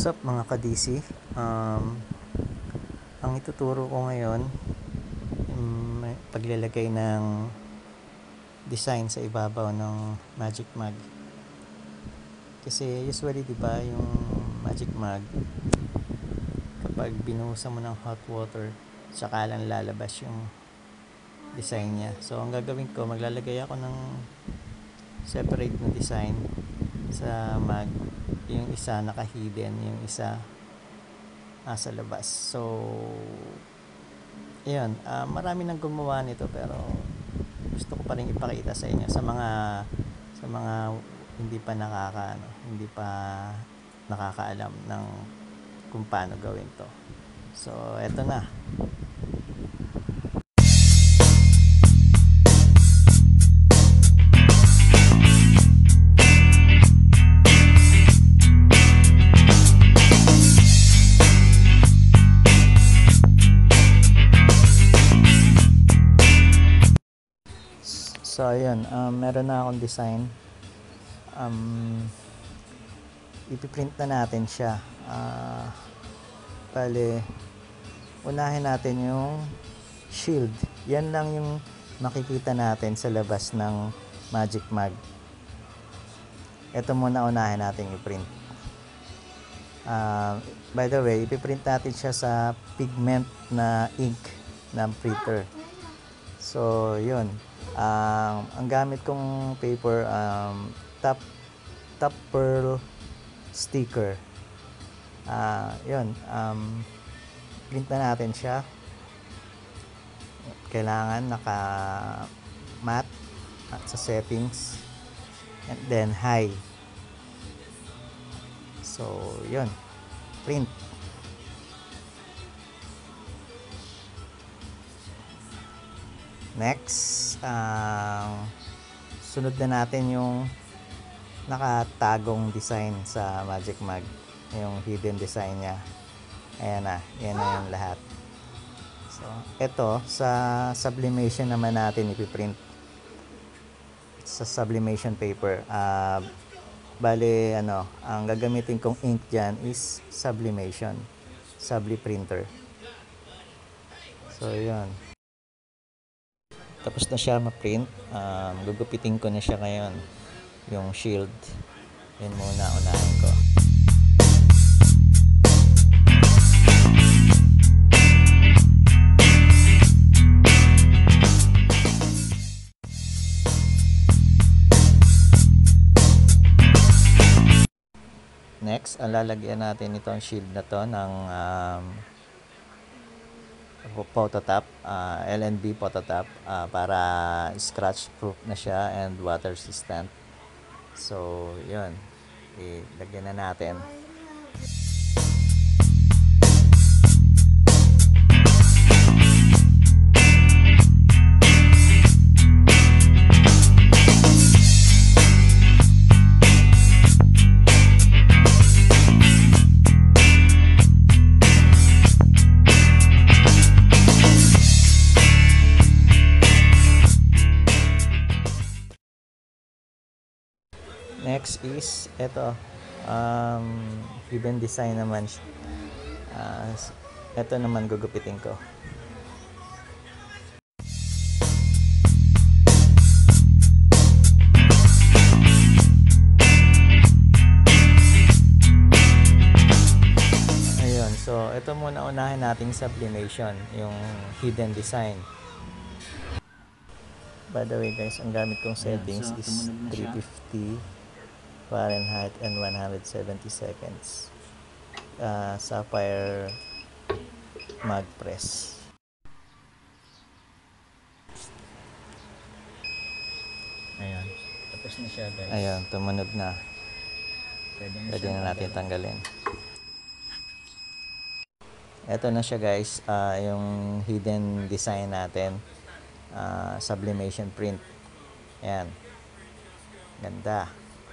What's up mga ka-DC? Ang ituturo ko ngayon, paglalagay ng design sa ibabaw ng Magic Mag. Kasi usually, di ba, yung Magic Mag, kapag binuhusan mo ng hot water, saka lang lalabas yung design niya. So, ang gagawin ko, maglalagay ako ng separate na design sa mag. Yung isa naka-hidden, yung isa nasa labas. So, yun. Marami nang gumawa nito, pero gusto ko pa rin ipakita sa inyo sa mga hindi pa hindi pa nakakaalam ng kung paano gawin to. So, eto na. So, ayun, meron na akong design. Ipiprint na natin siya. Bale, unahin natin yung shield. Yan lang yung makikita natin sa labas ng Magic Mag. Ito muna unahin natin i-print. By the way, ipiprint natin siya sa pigment na ink ng printer. So, yun. Ang gamit kong paper, top pearl sticker. Yun. Print na natin siya. Kailangan naka matte at sa settings, and then high. So, yun. Print. Next, sunod na natin yung nakatagong design sa Magic Mag, yung hidden design niya. Ayan na, yan na yung lahat. So, ito sa sublimation naman natin ipiprint sa sublimation paper. Bali, ang gagamitin kong ink dyan is sublimation, subli printer. So, yun. Tapos na siya ma-print. Gugupitin ko na siya ngayon. Yung shield. Yan muna unahin ko. Next, lalagyan natin itong shield na to ng Phototop, LNB Phototop, para scratch proof na siya and water resistant. So, yun, ilagyan na natin. Next is ito, hidden design naman. Ito naman gugupitin ko. Ayun, so ito muna unahin nating sublimation, yung hidden design. By the way guys, ang gamit kong settings is 350 Fahrenheit and 170 seconds. Sapphire mag press. Ayan. Tapos na siya guys. Ayan, tumunog na. Pwede na natin tanggalin. Ito na siya guys, yung hidden design natin. Sublimation print. Ayan. Ganda.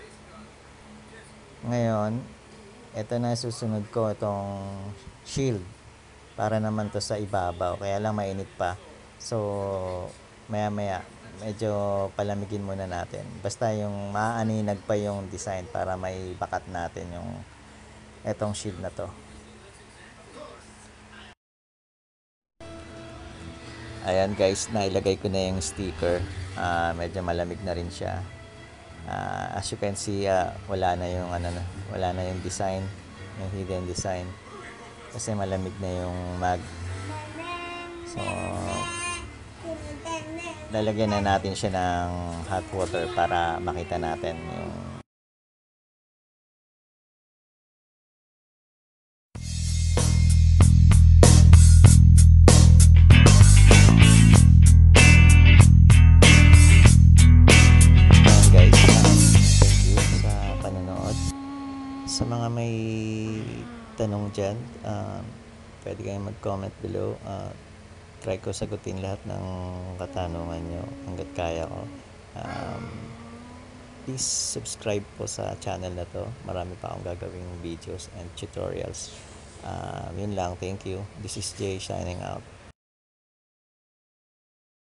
Ngayon, ito na susunod ko, itong shield. Para naman to sa ibabaw. Kaya lang mainit pa. So, maya-maya, medyo palamigin muna natin. Basta yung maaninag pa yung design para may bakat natin yung etong shield na to. Ayan guys, nailagay ko na yung sticker. Medyo malamig na rin siya. As you can see, wala na yung wala na yung design, yung hidden design. Kasi malamig na yung mag. So, lalagyan na natin siya ng hot water para makita natin yung sa mga may tanong dyan, pwede kayong mag-comment below. Try ko sagutin lahat ng katanungan nyo hanggat kaya ko. Please subscribe po sa channel na to. Marami pa akong gagawing videos and tutorials. Yun lang. Thank you. This is Jay signing out.